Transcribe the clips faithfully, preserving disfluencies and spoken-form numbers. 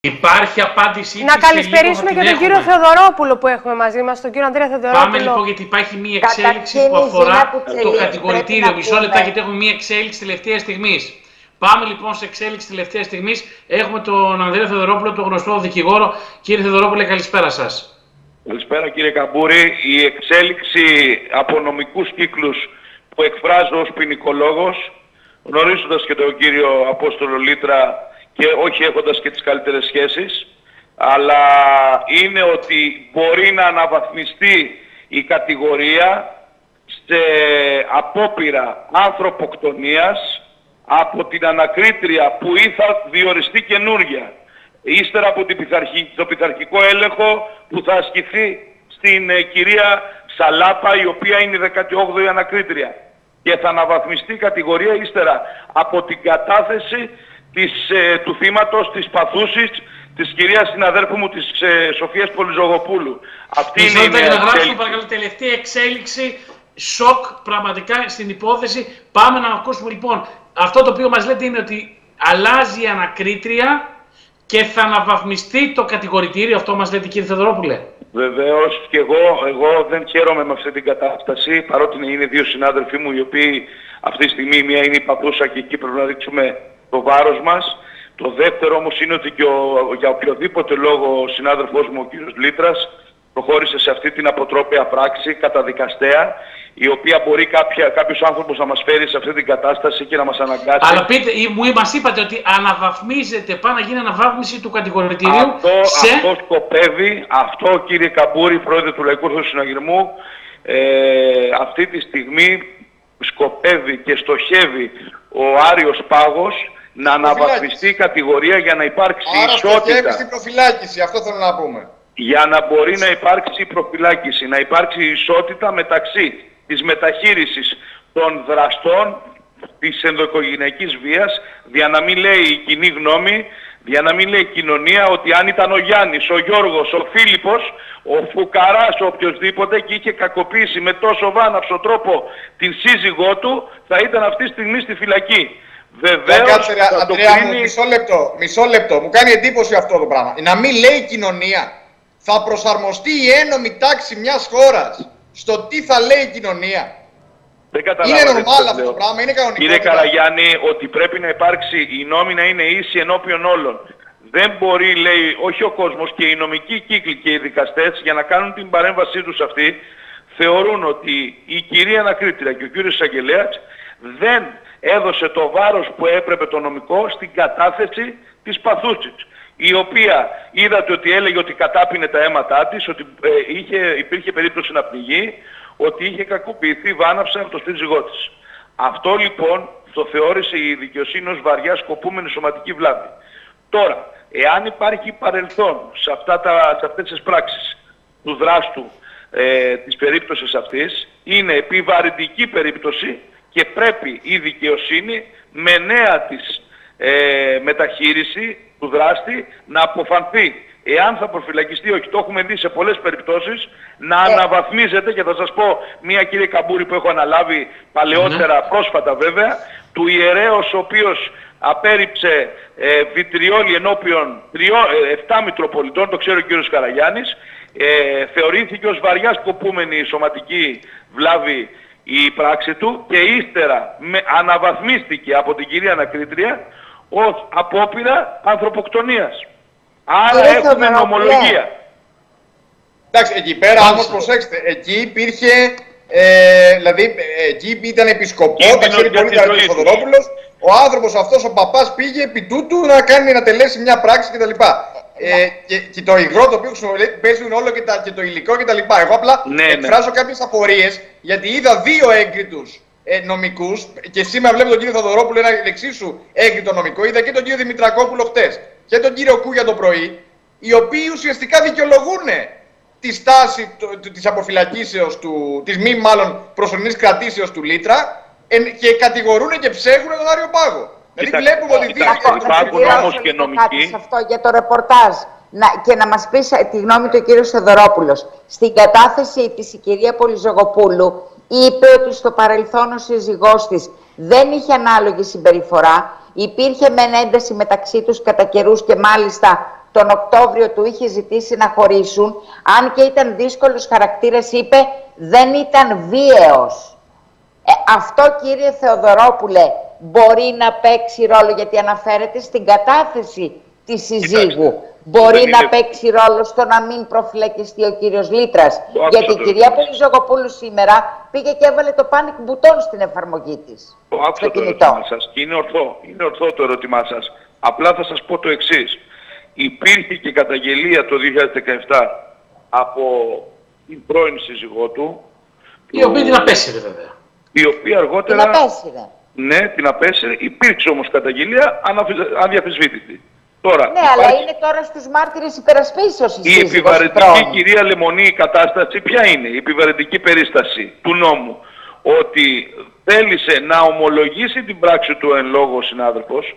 Υπάρχει απάντηση. Να καλησπερίσουμε και τον έχουμε. κύριο Θεοδωρόπουλο που έχουμε μαζί μας, τον κύριο Ανδρέα Θεοδωρόπουλο. Πάμε λοιπόν, γιατί υπάρχει μία εξέλιξη που αφορά που το κατηγορητήριο. Μισό λεπτά, γιατί έχουμε μία εξέλιξη τελευταία στιγμή. Πάμε λοιπόν σε εξέλιξη τελευταία στιγμή. Έχουμε τον Ανδρέα Θεοδωρόπουλο, τον γνωστό δικηγόρο. Κύριε Θεοδωρόπουλε, καλησπέρα σας. Καλησπέρα κύριε Καμπούρη. Η εξέλιξη από νομικούς κύκλους που εκφράζω ως ποινικολόγος, γνωρίζοντας και τον κύριο Απόστολο Λίτρα και όχι έχοντας και τις καλύτερες σχέσεις, αλλά είναι ότι μπορεί να αναβαθμιστεί η κατηγορία σε απόπειρα ανθρωποκτονίας από την ανακρίτρια που ή θα διοριστεί καινούργια, ύστερα από την πειθαρχη, το πειθαρχικό έλεγχο που θα ασκηθεί στην ε, κυρία Σαλάπα, η οποία είναι η δέκατη όγδοη ανακρίτρια, και θα αναβαθμιστεί η κατηγορία ύστερα από την κατάθεση της, ε, του θύματος της παθούσης της κυρίας συναδέρφου μου, της ε, Σοφίας Πολυζογοπούλου. Αυτή είναι η νέα εξέλιξη. Παρακαλώ, τελευταία εξέλιξη, σοκ πραγματικά στην υπόθεση. Πάμε να ακούσουμε λοιπόν. Αυτό το οποίο μας λέτε είναι ότι αλλάζει η ανακρίτρια και θα αναβαθμιστεί το κατηγορητήριο. Αυτό μας λέτε, κύριε Θεοδωρόπουλε. Βεβαίως, και εγώ, εγώ δεν χαίρομαι με αυτή την κατάσταση, παρότι είναι δύο συνάδελφοί μου οι οποίοι αυτή τη στιγμή, μία είναι η παππούσα και εκεί πρέπει να δείξουμε το βάρος μας. Το δεύτερο όμως είναι ότι και ο, για οποιοδήποτε λόγο ο συνάδελφός μου, ο κύριος Λίτρας, προχώρησε σε αυτή την αποτρόπαια πράξη καταδικαστέα, η οποία μπορεί κάποια, κάποιος άνθρωπος να μας φέρει σε αυτή την κατάσταση και να μας αναγκάσει. Αλλά πείτε, μου μας είπατε ότι αναβαθμίζεται, πάει να γίνει αναβάθμιση του κατηγορητηρίου. Αυτό, σε... αυτό σκοπεύει, αυτό κύριε Καμπούρη, πρόεδρε του Λαϊκού Ορθόδοξου Συναγερμού, ε, αυτή τη στιγμή σκοπεύει και στοχεύει ο Άριος Πάγος να αναβαθμιστεί η κατηγορία για να υπάρξει Άρα ισότητα. Άρα στοχεύει στην προφυλάκηση, αυτό θέλω να πούμε. Για να μπορεί να υπάρξει προφυλάκηση, να υπάρξει ισότητα μεταξύ της μεταχείρισης των δραστών της ενδοοικογενειακής βίας, για να μην λέει η κοινή γνώμη, για να μην λέει η κοινωνία ότι αν ήταν ο Γιάννης, ο Γιώργος, ο Φίλιππος, ο Φουκαράς, ο οποιοσδήποτε και είχε κακοποιήσει με τόσο βάναυσο τρόπο την σύζυγό του, θα ήταν αυτή τη στιγμή στη φυλακή. Βεβαίως, κάτσε, θα Αντρέα, το κρίνει... μου, μισό λεπτό, μισό λεπτό. Μου κάνει εντύπωση αυτό το πράγμα. Να μην λέει η κοινωνία. Θα προσαρμοστεί η ένομη τάξη μιας χώρας στο τι θα λέει η κοινωνία. Δεν είναι νορμάλ αυτό το πράγμα, είναι κανονικό. Κύριε Καραγιάννη, ότι πρέπει να υπάρξει η νόμη να είναι ίση ενώπιον όλων. Δεν μπορεί, λέει, όχι ο κόσμος, και οι νομικοί κύκλοι και οι δικαστές, για να κάνουν την παρέμβασή τους αυτή, θεωρούν ότι η κυρία ανακρίτρια και ο κύριος εισαγγελέας δεν έδωσε το βάρος που έπρεπε το νομικό στην κατάθεση της παθούσης, η οποία είδατε ότι έλεγε ότι κατάπινε τα αίματά της, ότι ε, είχε, υπήρχε περίπτωση να πνιγεί, ότι είχε κακοποιηθεί βάναυσα από το σύζυγό της. Αυτό λοιπόν το θεώρησε η δικαιοσύνη ως βαριά σκοπούμενη σωματική βλάβη. Τώρα, εάν υπάρχει παρελθόν σε, αυτά τα, σε αυτές τις πράξεις του δράστου ε, της περίπτωσης αυτής, είναι επιβαρυντική περίπτωση και πρέπει η δικαιοσύνη με νέα της ε, μεταχείριση του δράστη να αποφανθεί εάν θα προφυλακιστεί όχι. Το έχουμε δει σε πολλές περιπτώσεις να ε. αναβαθμίζεται, και θα σας πω μία, κύριε Καμπούρη, που έχω αναλάβει παλαιότερα, mm. πρόσφατα βέβαια, του ιερέως ο οποίος απέρριψε ε, βιτριόλι ενώπιον τριώ, ε, εφτά Μητροπολιτών, το ξέρει ο κύριος Καραγιάννης, ε, θεωρήθηκε ως βαριά σκοπούμενη σωματική βλάβη η πράξη του και ύστερα με, αναβαθμίστηκε από την κυρία ανακρίτρια ως απόπειρα ανθρωποκτονίας. Άρα Κύριε έχουμε νομολογία. Εντάξει, εκεί πέρα όμως προσέξτε, εκεί υπήρχε, ε, δηλαδή εκεί ήταν επισκοπό, τα ξέρει πολύ καλά ο Θεοδωρόπουλος, ο άνθρωπος αυτός, ο παπάς, πήγε επί τούτου να κάνει, να τελέσει μια πράξη κτλ. Ε, και, και το υγρό το οποίο παίζουν όλο και, τα, και το υλικό κτλ. Εγώ απλά ναι, εκφράζω ναι. κάποιες απορίες, γιατί είδα δύο έγκριτους ε, νομικούς και σήμερα βλέπω τον κύριο Θεοδωρόπουλο, ένα εξίσου έγκριτο νομικό. Είδα και τον κύριο Δημητρακόπουλο χτες και τον κύριο Κούγια το πρωί, οι οποίοι ουσιαστικά δικαιολογούν τη στάση της αποφυλακίσεως, του, της μη μάλλον προσωρινής κρατήσεως του Λίτρα εν, και κατηγορούν και ψέχουν τον Άριο Πάγο. Δηλαδή βλέπουμε ότι υπάρχουν όμως και νομικοί. Σε αυτό για το ρεπορτάζ να, και να μας πει τη γνώμη του κύριου Θεοδωρόπουλος. Στην κατάθεση της η κυρία Πολυζογοπούλου είπε ότι στο παρελθόν ο σύζυγός της δεν είχε ανάλογη συμπεριφορά, υπήρχε μεν ένταση μεταξύ τους κατά καιρούς και μάλιστα τον Οκτώβριο του είχε ζητήσει να χωρίσουν, αν και ήταν δύσκολος χαρακτήρας, είπε δεν ήταν βίαιος. Ε, αυτό, κύριε Θεοδωρόπουλε, μπορεί να παίξει ρόλο, γιατί αναφέρεται στην κατάθεση της συζύγου. Μπορεί να είναι... παίξει ρόλο στο να μην προφυλακιστεί ο κύριος Λίτρας. Το γιατί η κυρία Πολυζογοπούλου σήμερα πήγε και έβαλε το panic button στην εφαρμογή της. Το άκουσα το ερώτημά σας και είναι ορθό. Είναι ορθό το ερώτημά σας. Απλά θα σας πω το εξής. Υπήρχε και καταγγελία το δύο χιλιάδες δεκαεπτά από την πρώην σύζυγό του. Η του... οποία την απέσυρε βέβαια. Η οποία αργότερα... Την απέσυρε. Ναι, την απέσυρε. Υπήρξε όμως καταγγελία αδιαφεσβήτητη. Τώρα, ναι, υπάρχει... αλλά είναι τώρα στους μάρτυρες υπερασπίσεως η, η επιβαρυντική, κυρία Λεμονή, η κατάσταση ποια είναι, η επιβαρυντική περίσταση του νόμου, ότι θέλησε να ομολογήσει την πράξη του εν λόγω συνάδελφος,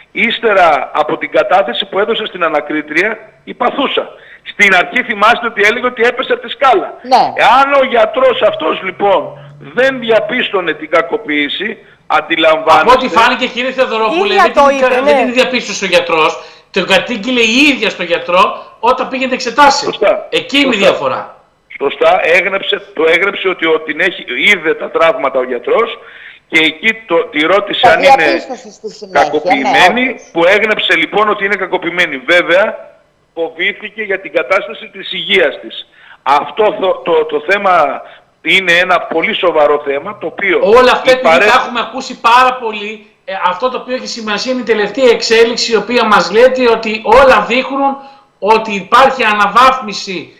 ύστερα από την κατάθεση που έδωσε στην ανακρίτρια η παθούσα. Στην αρχή θυμάστε ότι έλεγε ότι έπεσε από τη σκάλα. Ναι. Εάν ο γιατρός αυτός λοιπόν δεν διαπίστωνε την κακοποίηση, αντιλαμβάνεστε... Από ό,τι φάνηκε, κύριε Θεοδωρόπουλε, δεν, το είπε, δεν ναι. την διαπίστωσε ο γιατρός. Το κατήγγειλε η ίδια στο γιατρό όταν πήγε να εξετάσει. Σωστά. Εκεί είναι η διαφορά. Σωστά, έγραψε, το έγραψε ότι, ότι την έχει, είδε τα τραύματα ο γιατρός και εκεί το, τη ρώτησε αν είναι συνέχεια, κακοποιημένη, ναι, που έγραψε λοιπόν ότι είναι κακοποιημένη. Βέβαια, φοβήθηκε για την κατάσταση της υγείας της. Αυτό το, το, το θέμα είναι ένα πολύ σοβαρό θέμα, το οποίο... Όλα αυτά παρέ... τα έχουμε ακούσει πάρα πολύ. Ε, αυτό το οποίο έχει σημασία είναι η τελευταία εξέλιξη, η οποία μας λέει ότι όλα δείχνουν ότι υπάρχει αναβάθμιση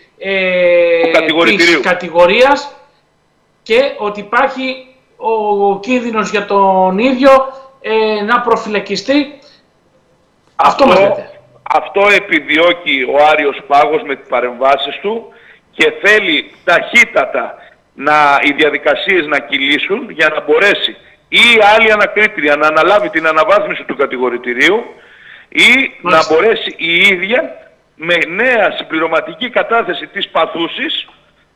ε, της κατηγορίας και ότι υπάρχει ο, ο κίνδυνος για τον ίδιο ε, να προφυλακιστεί. Αυτό, αυτό μας λέτε. Αυτό επιδιώκει ο Άριος Πάγος με τις παρεμβάσεις του και θέλει ταχύτατα να, οι διαδικασίες να κυλήσουν για να μπορέσει ή άλλη ανακρίτρια να αναλάβει την αναβάθμιση του κατηγορητηρίου ή Μάλιστα. να μπορέσει η ίδια με νέα συμπληρωματική κατάθεση της παθούσης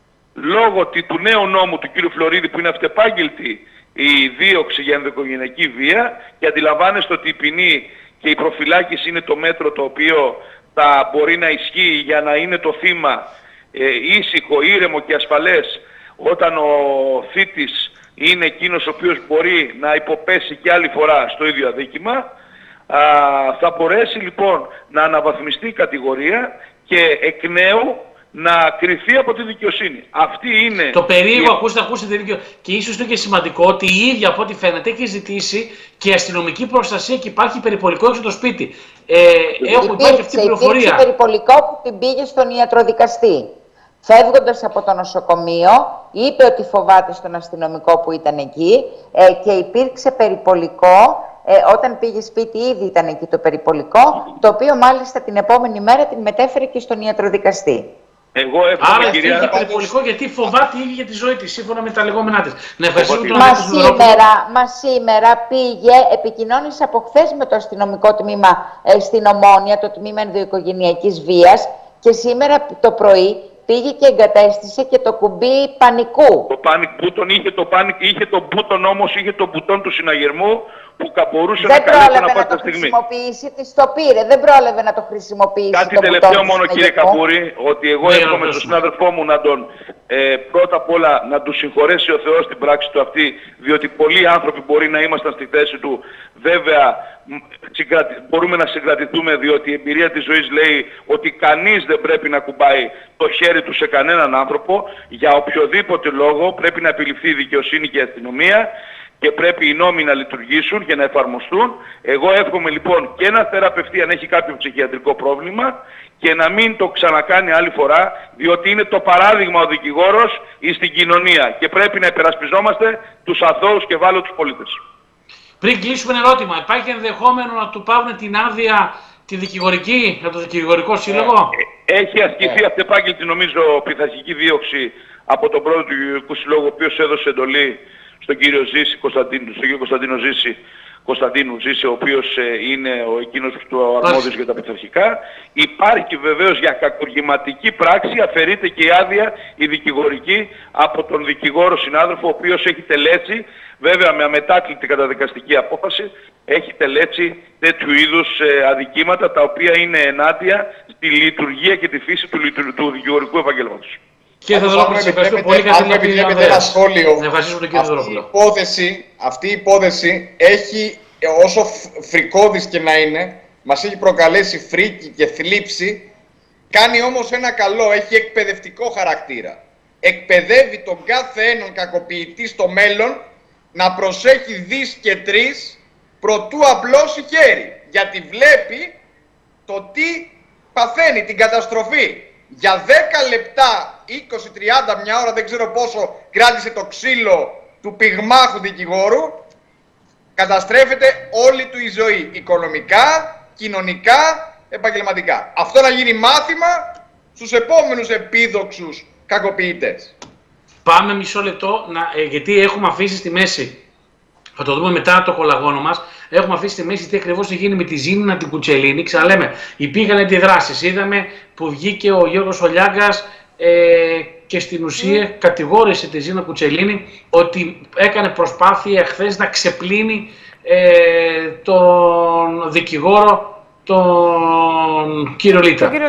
λόγω του νέου νόμου του κ. Φλωρίδη, που είναι αυτεπάγγελτη η δίωξη για ενδοοικογενειακή βία, και αντιλαμβάνεστε ότι η ποινή και η προφυλάκηση είναι το μέτρο το οποίο θα μπορεί να ισχύει για να είναι το θύμα ε, ήσυχο, ήρεμο και ασφαλές όταν ο θήτης είναι εκείνος ο οποίος μπορεί να υποπέσει και άλλη φορά στο ίδιο αδίκημα. Α, θα μπορέσει λοιπόν να αναβαθμιστεί η κατηγορία και εκ νέου να κρυφθεί από τη δικαιοσύνη. Αυτή είναι... Το περίεργο, ακούστε, ακούστε δίκιο. Και ίσως είναι και σημαντικό ότι η ίδια, από ό,τι φαίνεται, έχει ζητήσει και αστυνομική προστασία και υπάρχει περιπολικό έξω το σπίτι. Ε, έχω, υπάρχει αυτή η πληροφορία. Υπήρξε περιπολικό που την πήγε στον ιατροδικαστή. Φεύγοντας από το νοσοκομείο, είπε ότι φοβάται στον αστυνομικό που ήταν εκεί ε, και υπήρξε περιπολικό. Ε, όταν πήγε σπίτι ήδη ήταν εκεί το περιπολικό, το οποίο μάλιστα την επόμενη μέρα την μετέφερε και στον ιατροδικαστή. Εγώ Άρα κυρία... είχε περιπολικό γιατί φοβάται ήδη για τη ζωή της, σύμφωνα με τα λεγόμενά της. Να ευχαριστούμε τον Μα σήμερα, μα σήμερα πήγε, επικοινώνησε από χθες με το αστυνομικό τμήμα ε, στην Ομόνια, το τμήμα ενδοοικογενειακής βίας, και σήμερα το πρωί πήγε και εγκατέστησε και το κουμπί πανικού. Το panic button είχε το panic, είχε το button όμως, είχε το μπουτόν του συναγερμού που μπορούσε δεν να καλέσει να πάει πάει το στιγμή. χρησιμοποιήσει, της το πήρε, δεν πρόλαβε να το χρησιμοποιήσει. Κάτι το τελευταίο μόνο κύριε Καμπούρη, ότι εγώ εύχομαι ναι, στον συνάδελφό μου να τον, ε, πρώτα απ' όλα να του συγχωρέσει ο Θεός την πράξη του αυτή, διότι πολλοί άνθρωποι μπορεί να ήμασταν στη θέση του. Βέβαια μπορούμε να συγκρατηθούμε, διότι η εμπειρία της ζωής λέει ότι κανείς δεν πρέπει να κουμπάει το χέρι του σε κανέναν άνθρωπο. Για οποιοδήποτε λόγο πρέπει να επιληφθεί η δικαιοσύνη και η αστυνομία και πρέπει οι νόμοι να λειτουργήσουν και να εφαρμοστούν. Εγώ εύχομαι λοιπόν και να θεραπευτεί αν έχει κάποιο ψυχιατρικό πρόβλημα και να μην το ξανακάνει άλλη φορά, διότι είναι το παράδειγμα ο δικηγόρος στην κοινωνία και πρέπει να υπερασπιζόμαστε τους αθώους και ευάλωτους πολίτες. Πριν κλείσουμε ένα ερώτημα, υπάρχει ενδεχόμενο να του πάρουν την άδεια τη δικηγορική, για το δικηγορικό σύλλογο? Έχει ασκηθεί yeah. αυτεπάγγελτη νομίζω πειθαρχική δίωξη από τον πρόεδρο του Δικηγορικού Συλλόγου, ο οποίος έδωσε εντολή στον κύριο Ζήση, Κωνσταντίνου, στον κύριο Κωνσταντίνο Ζήση, Κωνσταντίνου Ζήση, ο οποίος ε, είναι ο εκείνος του αρμόδιος για τα πειθαρχικά. Υπάρχει βεβαίως για κακουργηματική πράξη, αφαιρείται και η άδεια η δικηγορική από τον δικηγόρο συνάδελφο, ο οποίος έχει τελέσει, βέβαια με αμετάκλητη καταδικαστική απόφαση, έχει τελέσει τέτοιου είδους ε, αδικήματα, τα οποία είναι ενάντια στη λειτουργία και τη φύση του, του δικηγορικού επαγγέλματος. Κύριε Θεοδωρόπουλε, σε ευχαριστώ πολύ. Αν με επιτρέπετε ένα σχόλιο, αυτή, υπόθεση, αυτή η υπόθεση έχει, όσο φρικώδης και να είναι, μας έχει προκαλέσει φρίκη και θλίψη, κάνει όμως ένα καλό, έχει εκπαιδευτικό χαρακτήρα. Εκπαιδεύει τον κάθε έναν κακοποιητή στο μέλλον να προσέχει δις και τρεις προτού απλώσει χέρι. Γιατί βλέπει το τι παθαίνει, την καταστροφή. Για δέκα λεπτά, είκοσι τριάντα, μια ώρα, δεν ξέρω πόσο κράτησε το ξύλο του πυγμάχου δικηγόρου, καταστρέφεται όλη του η ζωή. Οικονομικά, κοινωνικά, επαγγελματικά. Αυτό να γίνει μάθημα στους επόμενους επίδοξους κακοποιητές. Πάμε μισό λεπτό, να, ε, γιατί έχουμε αφήσει στη μέση, θα το δούμε μετά το κολαγόνο μας, έχουμε αφήσει στη μέση τι ακριβώς έχει γίνει με τη Ζήνηνα την Κουτσελίνη. Ξαναλέμε, υπήρχαν αντιδράσεις. Είδαμε που βγήκε ο Γιώργος Ολιάγκας ε, και στην ουσία mm. κατηγόρησε τη Ζήνηνα Κουτσελίνη ότι έκανε προσπάθεια χθες να ξεπλύνει ε, τον δικηγόρο, τον κύριο Λίτα.